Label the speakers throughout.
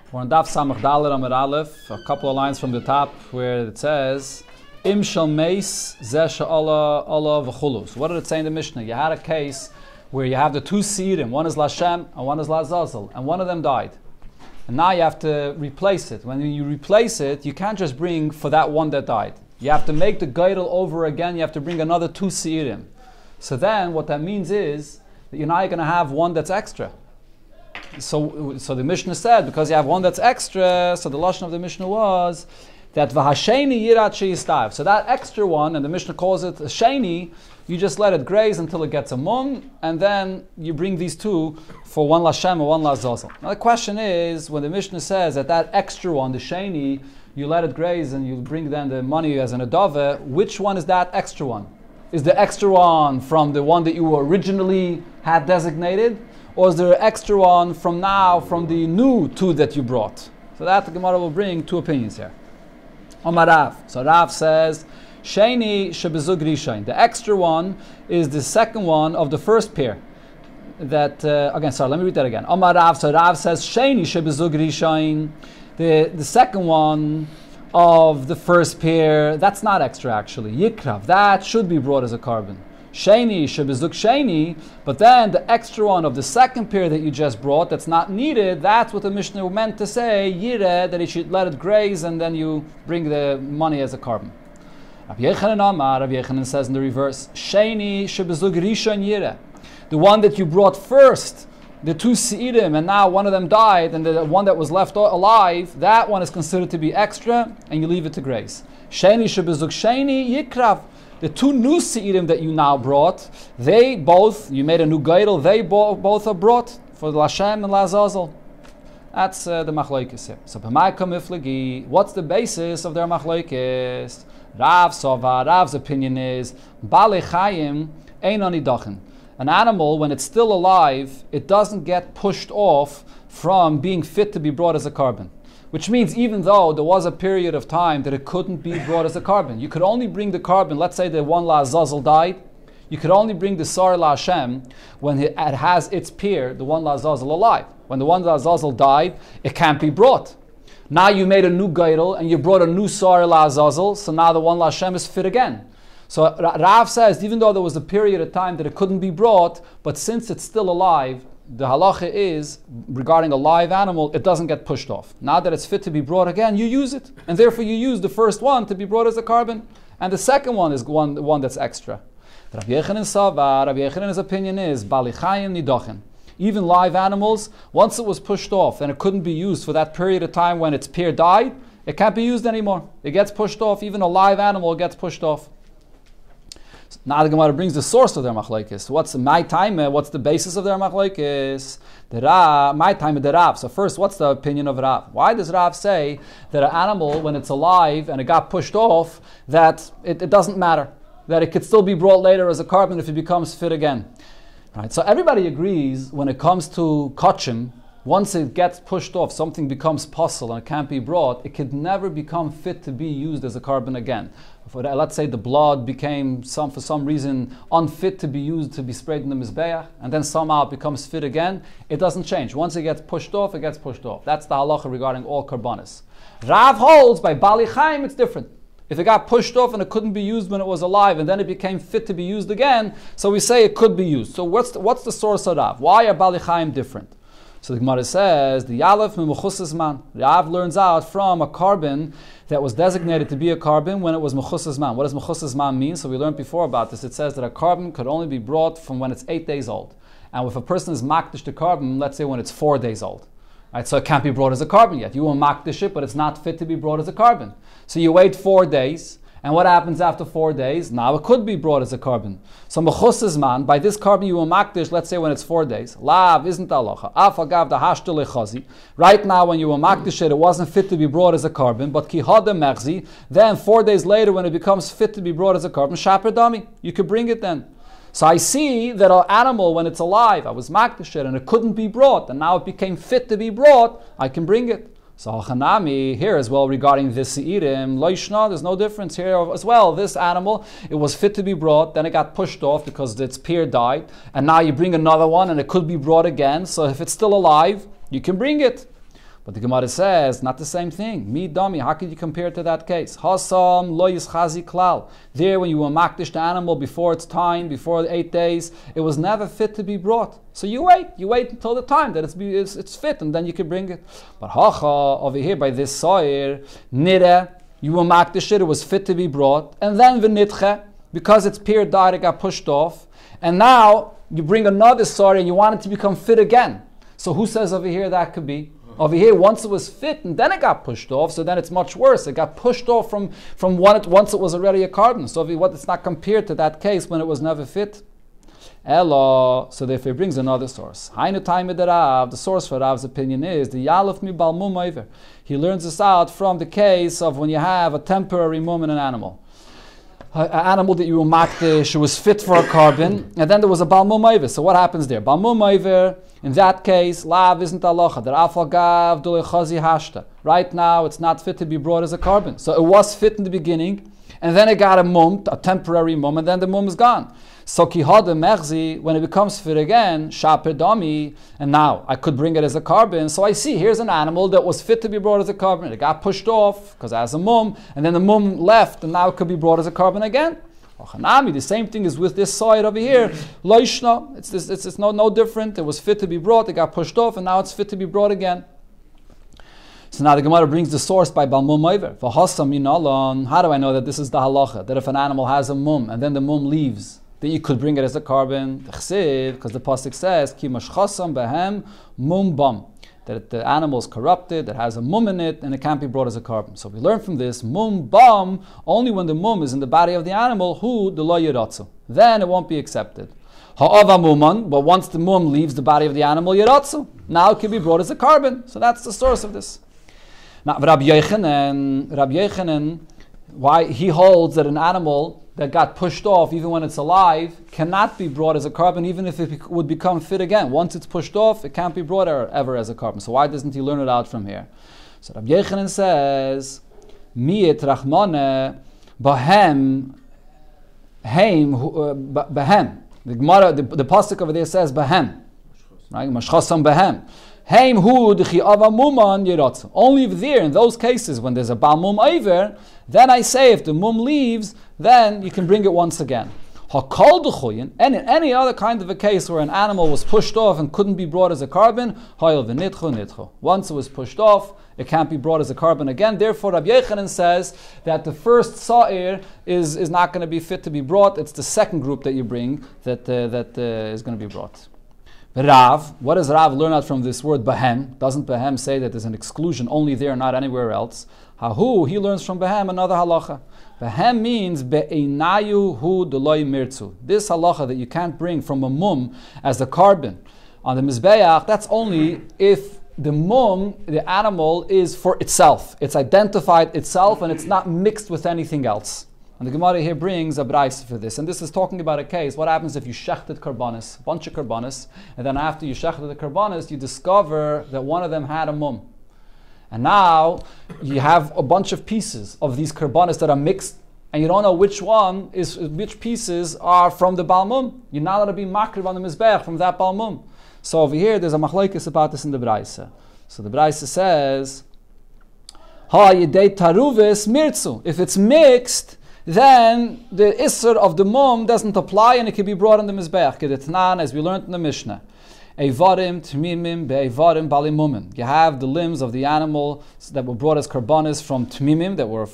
Speaker 1: We're on Daf Samach Dalet Amud Aleph, a couple of lines from the top where it says, Im shel meis zeh she'ala v'chulu. So what did it say in the Mishnah? You had a case where you have the two Seirim, one is Lashem and one is Lazazel, and one of them died. And now you have to replace it. When you replace it, you can't just bring for that one that died. You have to make the Geidel over again, you have to bring another two Seirim. So then what that means is that you're now going to have one that's extra. So the Mishnah said, because you have one that's extra, so the lashon of the Mishnah was that v'hasheni yirat sheyistav. So that extra one, and the Mishnah calls it a sheni, you just let it graze until it gets a mum, and then you bring these two for one lashem and one lazazel. Now the question is, when the Mishnah says that extra one, the sheni, you let it graze and you bring then the money as an adava, which one is that extra one? Is the extra one from the one that you originally had designated? Or is there an extra one from the new two that you brought? So that the Gemara will bring two opinions here. Omar Rav. So Rav says, Sheni shebezug rishain. The extra one is the second one of the first pair. Let me read that again. Omar Rav. So Rav says, Sheni shebezug rishain. The second one of the first pair, that's not extra actually. Yikrav, that should be brought as a carbon. Sheni shebezuk sheni, but then the extra one of the second pair that you just brought that's not needed, that's what the Mishnah meant to say, yireh, that you should let it graze and then you bring the money as a carbon. Rabbi Yechanan says in the reverse, Sheni shebezuk rishon yireh. The one that you brought first, the two seirim, and now one of them died, and the one that was left alive, that one is considered to be extra, and you leave it to graze. Sheni shebezuk sheni yikrav. The two new seirim that you now brought, you made a new geidel, they both are brought for the Lashem and Lazazel. That's the machlokes here. So, what's the basis of their machlokes? Rav's opinion is, Balei Chayim ein anidachin. An animal, when it's still alive, it doesn't get pushed off from being fit to be brought as a carbon. Which means even though there was a period of time that it couldn't be brought as a carbon, you could only bring the carbon, let's say the one Lazazel died, you could only bring the Sar LaHashem when it has its peer, the one Lazazel, alive. When the one Lazazel died, it can't be brought. Now you made a new Geidel and you brought a new Sar LaZazel, so now the one LaHashem is fit again. So Rav says, even though there was a period of time that it couldn't be brought, but since it's still alive, the halacha is, regarding a live animal, it doesn't get pushed off. Now that it's fit to be brought again, you use it. And therefore you use the first one to be brought as a carbon. And the second one is one that's extra. Rabbi Yechanan's opinion is, Balei Chayim nidachin. Even live animals, once it was pushed off and it couldn't be used for that period of time when its peer died, it can't be used anymore. It gets pushed off. Even a live animal gets pushed off. Now the Gemara brings the source of their machlokes. What's my time? What's the basis of their machlokes? My time of the Rav. So first, what's the opinion of Rav? Why does Rav say that an animal, when it's alive and it got pushed off, that it doesn't matter, that it could still be brought later as a carbon if it becomes fit again? Right. So everybody agrees when it comes to kachim, once it gets pushed off, something becomes puzzle and it can't be brought, it could never become fit to be used as a carbon again. Let's say the blood became for some reason unfit to be used to be sprayed in the mizbeach, and then somehow it becomes fit again, it doesn't change. Once it gets pushed off, it gets pushed off. That's the halacha regarding all karbanis. Rav holds by Balei Chayim it's different. If it got pushed off and it couldn't be used when it was alive, and then it became fit to be used again, so we say it could be used. So what's the source of Rav? Why are Balei Chayim different? So the Gemara says, the Yalef Mechuses Man. Rav learns out from a carbon that was designated to be a carbon when it was Mechuses Man. What does Mechuses Man mean? So we learned before about this. It says that a carbon could only be brought from when it's 8 days old. And if a person is makdish the carbon, let's say when it's 4 days old. Right, so it can't be brought as a carbon yet. You will makdish it, but it's not fit to be brought as a carbon. So you wait 4 days. And what happens after 4 days? Now it could be brought as a carbon. So mechuses man, by this carbon you will makdish, let's say when it's 4 days. Lav isn't halacha. Af agav the hashtel lechazi. Right now when you will makdish it wasn't fit to be brought as a carbon, but ki hadem mechzi. Then 4 days later when it becomes fit to be brought as a carbon, shaper dami. You could bring it then. So I see that an animal when it's alive, I was makdish it and it couldn't be brought, and now it became fit to be brought, I can bring it. So Hanami here as well regarding this Seirim, Loishna, there's no difference here as well. This animal, it was fit to be brought, then it got pushed off because its peer died, and now you bring another one and it could be brought again. So if it's still alive, you can bring it. But the Gemara says, not the same thing. Mi dami, how could you compare it to that case? Hasam lo yischazi klal. There, when you were makdish the animal before its time, before the 8 days, it was never fit to be brought. So you wait until the time that it's fit, and then you can bring it. But hacha, over here by this soir, nire, you were makdish it was fit to be brought, and then v'nitche, because its period died, it got pushed off, and now you bring another soir and you want it to become fit again. So who says over here that could be? Over here, once it was fit and then it got pushed off, so then it's much worse. It got pushed off from once it was already a carbon. So it's not compared to that case when it was never fit. Elo, so therefore he brings another source. Hainu taimid Rav, the source for Rav's opinion is the Yalef mi bal mum over. He learns this out from the case of when you have a temporary mum in an animal. An animal that you were makdish, it was fit for a carbon, and then there was a bal mum over. So what happens there? Bal mum over, in that case, lav isn't alocha. Der afal gav dule chazi hashta. Right now, it's not fit to be brought as a carbon. So it was fit in the beginning, and then it got a mum, a temporary mum, and then the mum is gone. So kihada mechzi, when it becomes fit again, shaper dami, and now I could bring it as a carbon. So I see here's an animal that was fit to be brought as a carbon. It got pushed off because it has a mum, and then the mum left, and now it could be brought as a carbon again. The same thing is with this side over here. Loishna, it's no different. It was fit to be brought, it got pushed off, and now it's fit to be brought again. So now the Gemara brings the source by Balmum Over. How do I know that this is the halacha? That if an animal has a mum and then the mum leaves, that you could bring it as a carbon? Because the pasuk says, Ki mashchasam behem mum bam. That the animal is corrupted, that has a mum in it, and it can't be brought as a carbon. So we learn from this, mum bam, only when the mum is in the body of the animal, hu de lo yiratzu. Then it won't be accepted. Ha'ava muman, but once the mum leaves the body of the animal, yiratzu. Now it can be brought as a carbon. So that's the source of this. Now, Rabbi Yochanan, why he holds that an animal that got pushed off, even when it's alive, cannot be brought as a carbon, even if it would become fit again. Once it's pushed off, it can't be brought ever as a carbon. So why doesn't he learn it out from here? So Rabbi Yochanan says, Miyet Rachmane Bahem Heim Bahem. The Gemara, the pasuk over there says Bahem, right? Mashchasam Bahem. Only if there, in those cases, when there's a bal mum over, then I say if the mum leaves, then you can bring it once again. And in any other kind of a case where an animal was pushed off and couldn't be brought as a carbon, once it was pushed off, it can't be brought as a carbon again. Therefore, Rabbi Yochanan says that the first sa'ir is not going to be fit to be brought. It's the second group that you bring that is going to be brought. Rav, what does Rav learn out from this word Bahem? Doesn't Bahem say that there's an exclusion only there, not anywhere else? Hahu, he learns from Bahem another halacha. Bahem means Be'einayu hu deloi mirtzu. This halacha that you can't bring from a mum as a carbon on the Mizbeach, that's only if the mum, the animal, is for itself. It's identified itself and it's not mixed with anything else. And the Gemara here brings a braisa for this. And this is talking about a case. What happens if you shechted karbanis, a bunch of karbanis, and then after you shechted the karbanis, you discover that one of them had a mum. And now you have a bunch of pieces of these karbanis that are mixed, and you don't know which pieces are from the bal mum. You're not allowed to be makriv on the mizbech from that bal mum. So over here, there's a machlokes about this in the braisa. So the braisa says, Ha yedei taruvis mirtzu. If it's mixed, then the Isser of the mum doesn't apply and it can be brought on the Mizbeach. Kedetnan, as we learned in the Mishnah. Eivarim, Tmimim, Be'eivarim, Balimumin. You have the limbs of the animal that were brought as karbanis from Tmimim, that were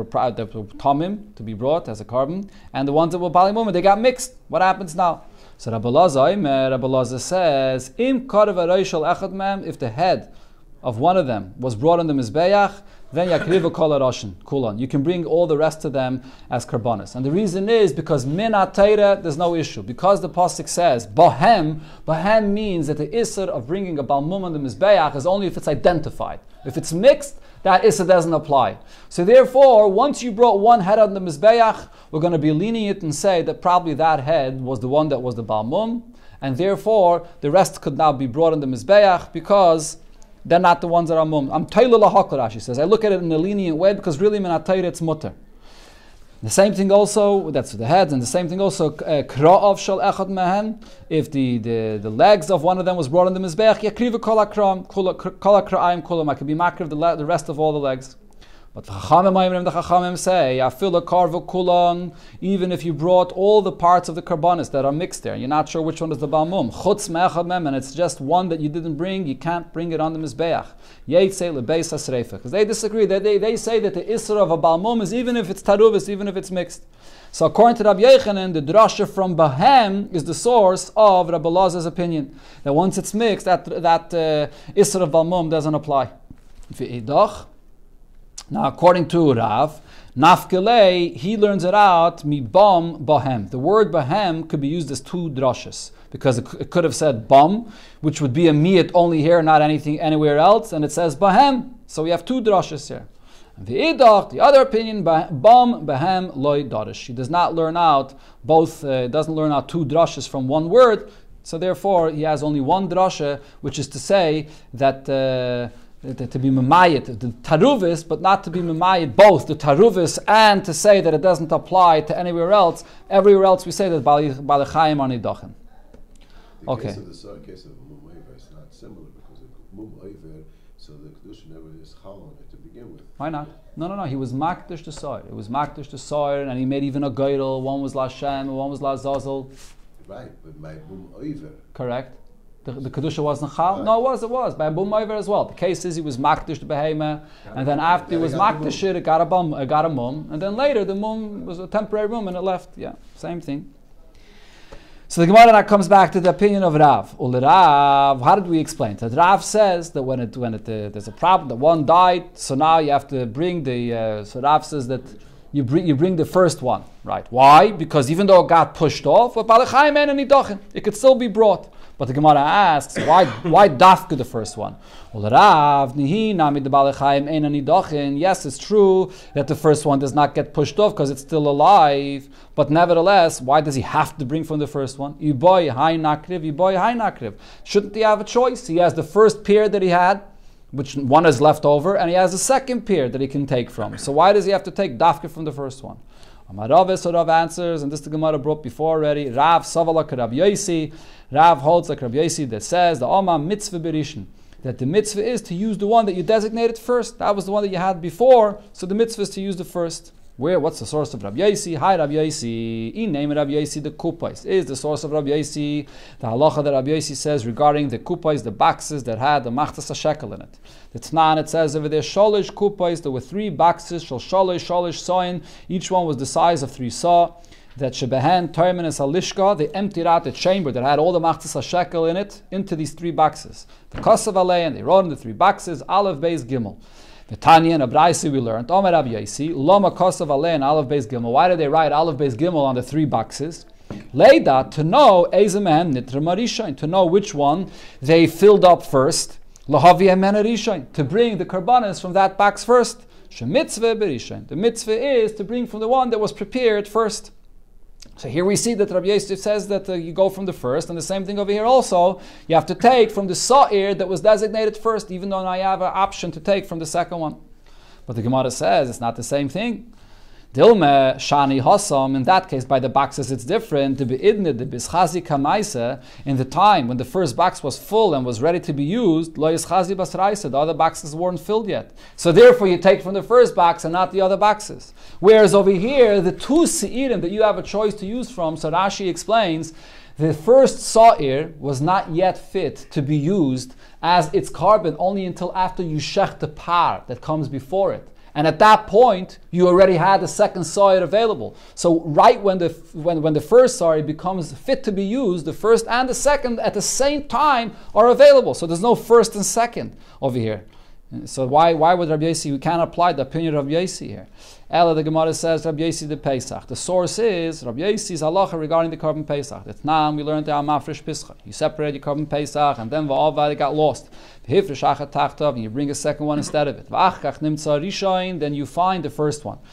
Speaker 1: Tamim, to be brought as a carbon, and the ones that were Balimumin, they got mixed. What happens now? So Rabbi Lazar says, Im Karev Areishal Echad Mem, if the head of one of them was brought on the Mizbeach, then yakriva kol harashin kulan. You can bring all the rest of them as karbanis. And the reason is because min atayra, there's no issue. Because the pasuk says bahem means that the isser of bringing a balmum on the mizbeach is only if it's identified. If it's mixed, that isser doesn't apply. So therefore, once you brought one head on the mizbeach, we're going to be lenient and say that probably that head was the one that was the balmum, and therefore the rest could now be brought on the mizbeach because they're not the ones that are mum. I'm Taylor lahakla, Rashi says. I look at it in a lenient way because really min atayra it's mutter. The same thing also, that's for the heads, and the same thing also, kra'av shel echad mehen, if the legs of one of them was brought on the mizbeach, yakriva kol hakra'ayim kulam, I could be makriv the rest of all the legs. But the Chachamim say, Afila karvu kulan, even if you brought all the parts of the karbanis that are mixed there, you're not sure which one is the balmum. Chutz me'echad mem, and it's just one that you didn't bring, you can't bring it on the mizbeach. Yeitzei lebeis hasreifa, because they disagree. They say that the isra of a balmum is even if it's taruvis, even if it's mixed. So according to Rabbi Yochanan, the drasha from Bahem is the source of Rabbi Elazar's opinion that once it's mixed, that isra of balmum doesn't apply. Now, according to Rav, Nafkelei, he learns it out, mi bam bahem. The word bahem could be used as two drashas, because it could have said bam, which would be a miyat only here, not anything anywhere else, and it says bahem. So we have two drashas here. And the other opinion, bam bahem loy darish. He does not learn out both, doesn't learn out two drashas from one word, so therefore he has only one drasha, which is to say that to be memayit, the taruvis, but not to be memayit both, the taruvis and to say that it doesn't apply to anywhere else. Everywhere else we say that balechayim are nidachin. Okay.
Speaker 2: The case of mum oiver is not similar because mum oiver, so the kedusha never is chalon to begin with.
Speaker 1: Why not? No. He was makdish to soir. It was makdish to soir, and he made even a geidel. One was la Shem, one was la Zazel.
Speaker 2: Right, but by mum oiver.
Speaker 1: Correct. The kedusha wasn't chal. Right. No, it was by bum oiver as well. The case is he was makdish to behema, and then after he was makdish it got a mum, and then later the mum was a temporary mum and it left. Yeah, same thing. So the Gemara now comes back to the opinion of Rav. Rav, how did we explain that? Rav says that when there's a problem that one died, so now you have to bring the. So Rav says that you bring the first one, right? Why? Because even though it got pushed off, it could still be brought. But the Gemara asks, why dafka the first one? Yes, it's true that the first one does not get pushed off because it's still alive. But nevertheless, why does he have to bring from the first one? Shouldn't he have a choice? He has the first pair that he had, which one is left over, and he has a second pair that he can take from. So why does he have to take dafka from the first one? So Rav answers, and this the Gemara brought before already. Rav Savala Rabbi Yosi. Rav holds like Rabbi Yosi that says the Oma mitzvah berishin, that the mitzvah is to use the one that you designated first. That was the one that you had before, so the mitzvah is to use the first. What's the source of Rabbi Yosi? Hi Rabbi Yosi. In name of Rabbi Yosi, the kupais is the source of Rabbi Yosi. The halacha that Rabbi Yosi says regarding the kupais, the boxes that had the machtas shekel in it. The Tnan, it says over there, sholish kupais, there were 3 boxes, sholish soin, each one was the size of 3 saw. That shebehen terminus alishka, they emptied out the chamber that had all the machtas shekel in it into these 3 boxes. The kosav alei, and they wrote in the 3 boxes, Aleph Beis Gimel. The Tanya and Abraisi we learned, Omer Rabbi Yosi, Loma kosav alei and Aleph Beis Gimel. Why did they write Aleph Beis Gimel on the 3 boxes? Leida, to know Ezemen Nitra Marishain, to know which one they filled up first. Lahavi Emen Arishain, to bring the karbanis from that box first. Shemitzvah Berishain. The mitzvah is to bring from the one that was prepared first. So here we see that Rabbi Yosef says that you go from the first, and the same thing over here also. You have to take from the sa'ir that was designated first, even though now you have an option to take from the second one. But the Gemara says it's not the same thing. Dilme shani hasam. In that case, by the boxes, it's different. The beidne, the bischazi kamaisa. In the time when the first box was full and was ready to be used, lo yischazi basraisa. The other boxes weren't filled yet. So therefore, you take from the first box and not the other boxes. Whereas over here, the 2 seirim that you have a choice to use from, so Rashi explains, the first sa'ir was not yet fit to be used as its carbon only until after you shech the par that comes before it. And at that point, you already had the second sa'ir available. So right when the first sa'ir becomes fit to be used, the first and the second at the same time are available. So there's no first and second over here. So why would Rabbi Yosi, we can't apply the opinion of Rabbi Yosi here. Ella, the Gemara says, Rabbi Yosi the Pesach. The source is Rabbi Yosi's halacha regarding the carbon Pesach. That's now we learned the Amafresh Pischa. You separate your carbon Pesach, and then Va'avad it got lost. Hifresh Achat Tachtav, and you bring a second one instead of it. V'achkach Nimtza Rishain, then you find the first one.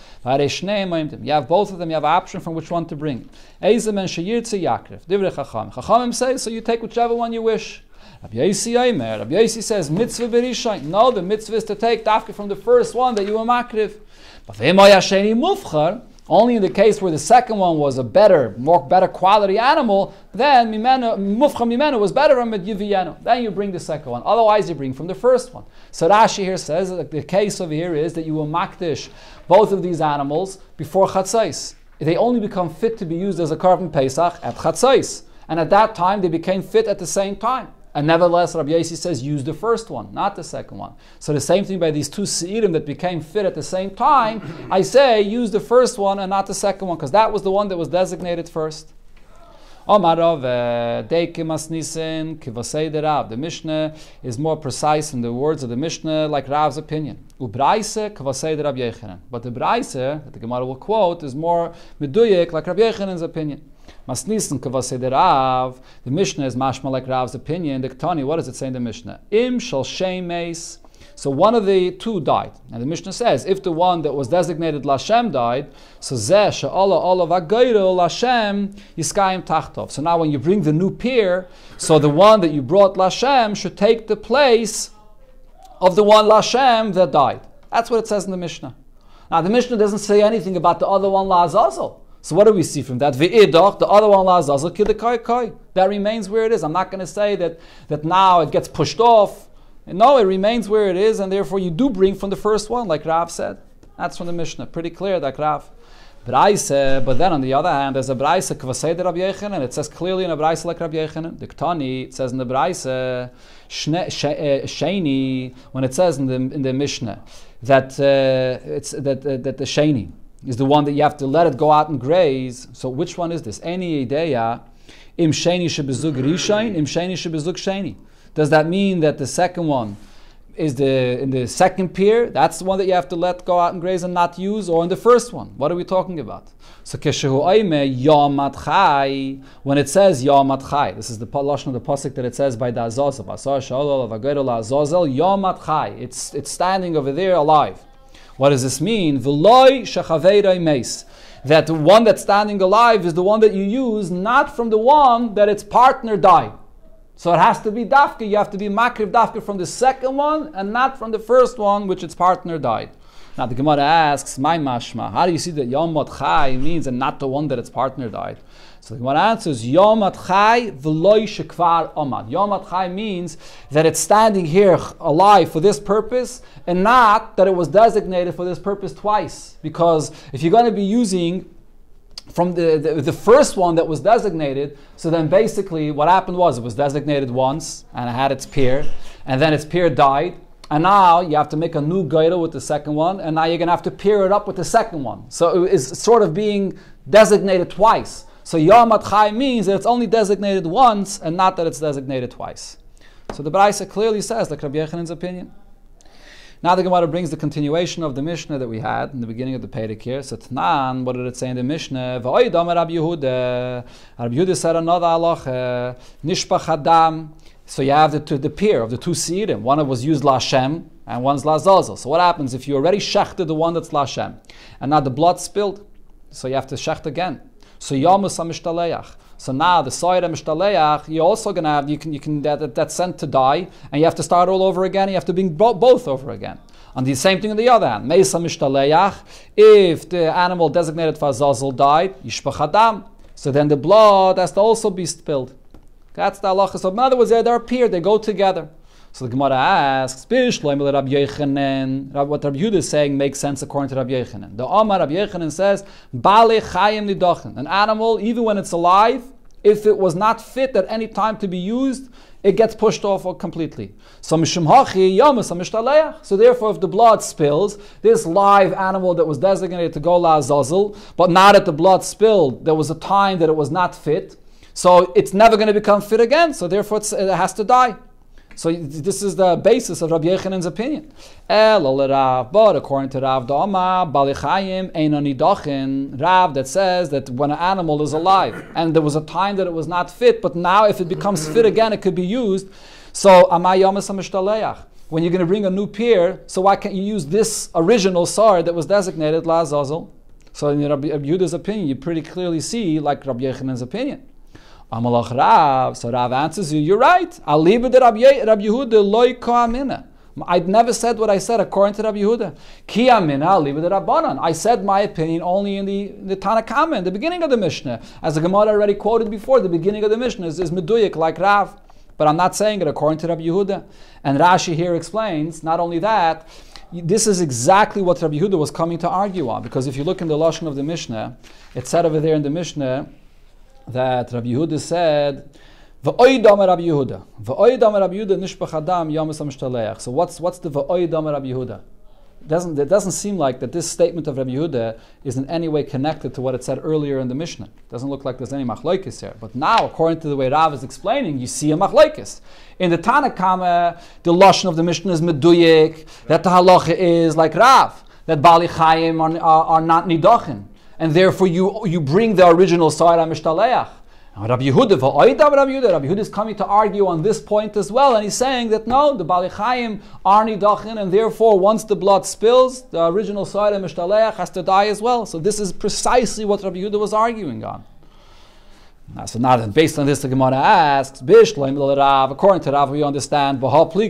Speaker 1: You have both of them, you have an option from which one to bring. Eizem and Sheyirtze Yakrev. Divrei Chachamim. Chachamim say, so you take whichever one you wish. Rabbi Yosi says, mitzvah berishain. No, the mitzvah is to take dafka from the first one that you were makriv. But Only in the case where the second one was a better quality animal, then mufcha mimenu was better than yiviyenu. Then you bring the second one. Otherwise, you bring from the first one. So Rashi here says that the case over here is that you will makdish both of these animals before chatzais. They only become fit to be used as a korban pesach at chatzais, and at that time they became fit at the same time. And nevertheless, Rabbi Yossi says, use the first one, not the second one. So the same thing by these two seirim that became fit at the same time, I say, use the first one and not the second one, because that was the one that was designated first. The Mishnah is more precise in the words of the Mishnah, like Rav's opinion. But the Braise, that the Gemara will quote, is more meduyek, like Rabbi Yechanan's opinion. Masnisen kavasei Rav. The Mishnah is mashma like Rav's opinion. The Ketani, what does it say in the Mishnah? Im shal shemeis. So one of the two died. And the Mishnah says, if the one that was designated Lashem died, so zeh she'ala olav agayro Lashem yiskayim tachtov. So now when you bring the new pair, so the one that you brought Lashem should take the place of the one Lashem that died. That's what it says in the Mishnah. Now the Mishnah doesn't say anything about the other one La'azazel. So what do we see from that? V'idach, the other one La'azazel, kidekai kai. That remains where it is. I'm not going to say that now it gets pushed off. No, it remains where it is, and therefore you do bring from the first one, like Rav said. That's from the Mishnah. Pretty clear, like Rav. Braise, but then on the other hand, there's a Braise kvasei de Rabbi Yechanan, and it says clearly in a Braise like Rabbi Yechanan. The Ktani, it says in the Braise, Sheni, when it says in the Mishnah that it's that the Sheni is the one that you have to let it go out and graze. So which one is this? Any ideya im Sheni shebezug rishain, im Sheni shebezug Sheni. Does that mean that the second one is in the second pair? That's the one that you have to let go out and graze and not use, or in the first one? What are we talking about? So keshehu oime yamat chai, when it says yamat chai, this is the lashon of the pasuk that it says by the Azazel, Asar Shalol of Agayro Azazel yamat chai. It's standing over there alive. What does this mean? V'loi shechaveirei meis. That the one that's standing alive is the one that you use, not from the one that its partner died. So it has to be dafka. You have to be makriv dafka from the second one and not from the first one, which its partner died. Now the Gemara asks, my mashma, how do you see that Yom Chai means and not the one that its partner died? So the Gemara answers, Yom Chai v'loi shekvar omad. Yom Chai means that it's standing here alive for this purpose and not that it was designated for this purpose twice. Because if you're going to be using from the first one that was designated, so then basically what happened was it was designated once and it had its pair, and then its pair died, and now you have to make a new gaira with the second one, and now you're going to have to pair it up with the second one. So it is sort of being designated twice. So Yom Chai means that it's only designated once and not that it's designated twice. So the Braisa clearly says, like Rabbi Yechanan's opinion. Now the Gemara brings the continuation of the Mishnah that we had in the beginning of the Perek here. So Tnan, what did it say in the Mishnah? V'oidam Rabbi Yehuda. Rabbi Yehuda said another halacha, Nishpach Adam. So you have the pair of the two seirim. One was used Lashem and one's La'azazel. So what happens if you already shechted the one that's Lashem and now the blood spilled? So you have to shecht again. So Yamus HaMishtaleach. So now the Soyer Mishtaleach, you're also going to have, you can that's sent to die, and you have to start all over again. You have to bring both over again. And the same thing on the other hand. Meisa Mishtaleach, if the animal designated for Azazel died, Yishpach Adam. So then the blood has to also be spilled. That's the halacha. So in other words, they're paired, they go together. So the Gemara asks, what Rabbi Yehuda is saying makes sense according to Rabbi Yechanan. The Omar Rabbi Yechanan says, Bale chayim nidochen. An animal, even when it's alive, if it was not fit at any time to be used, it gets pushed off completely. So mishum hachi yamas mishtaleach. So therefore, if the blood spills, this live animal that was designated to go la'azazel, but now that the blood spilled, there was a time that it was not fit, so it's never going to become fit again. So therefore, it has to die. So this is the basis of Rabbi Yechanan's opinion. But according to Rav Da'ama, Balichayim Einoni Dochin, Rav that says that when an animal is alive and there was a time that it was not fit, but now if it becomes fit again, it could be used. So Amay Yomas HaMishtaleach. When you're going to bring a new pair, so why can't you use this original sar that was designated La'azazel? So in Rabbi Yehuda's opinion, you pretty clearly see like Rabbi Yechanan's opinion. Amalach Rav, so Rav answers you, you're right. Aliba de Rabbi Yehuda loy ko'amina. I never said what I said according to Rabbi Yehuda. Ki amina liba de Rabbanan. I said my opinion only in the Tanna Kama, in the beginning of the Mishnah. As the Gemara already quoted before, the beginning of the Mishnah is meduyik like Rav. But I'm not saying it according to Rabbi Yehuda. And Rashi here explains, not only that, this is exactly what Rabbi Yehuda was coming to argue on. Because if you look in the Lashon of the Mishnah, it said over there in the Mishnah that Rabbi Yehuda said, V'oidam Rabbi Yehuda. V'oidam Rabbi Yehuda nishbach adam yamis ha-mishtaleach. So what's the v'oidam Rabbi Yehuda? It doesn't seem like that this statement of Rabbi Yehuda is in any way connected to what it said earlier in the Mishnah. It doesn't look like there's any machlokes here. But now, according to the way Rav is explaining, you see a machlokes. In the Tanna Kama, the lashon of the Mishnah is meduyik, that the halacha is like Rav, that Bali Chayim are not nidachin, and therefore you bring the original side on mishtaleach. Rabbi Yehuda is coming to argue on this point as well, and he's saying that no, the Bali Chayim are nidachin, and therefore once the blood spills, the original side of mishtaleach has to die as well. So this is precisely what Rabbi Yehuda was arguing on. So now based on this, the Gemara asks, according to Rav, we understand,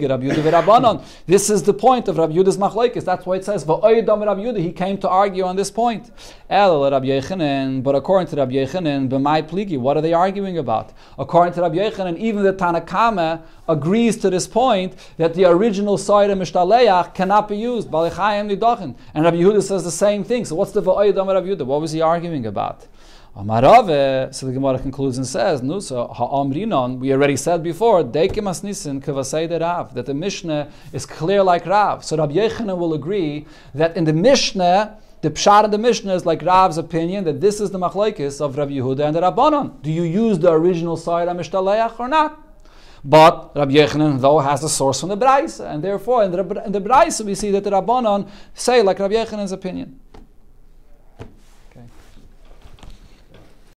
Speaker 1: this is the point of Rabbi Yehuda's machlokes. That's why it says, Rabbi Yehuda, he came to argue on this point. But according to Rabbi Yechanan, what are they arguing about? According to Rabbi Yechanan, even the Tanna Kama agrees to this point that the original side of mishtaleach cannot be used. And Rabbi Yehuda says the same thing. So what's the va'oidam Rabbi Yehuda? What was he arguing about? So the Gemara concludes and says, no, so ha'amrinon, we already said before, deikim as nisin kavasei de Rav, that the Mishnah is clear like Rav. So Rabbi Yechanan will agree that in the Mishnah, the pshat in the Mishnah is like Rav's opinion, that this is the machlokes of Rabbi Yehuda and the Rabbanon. Do you use the original side of mishtaleach or not? But Rabbi Yechanan, though, has a source from the Braisa, and therefore in the Braisa we see that the Rabbanon say like Rabbi Yechanan's opinion.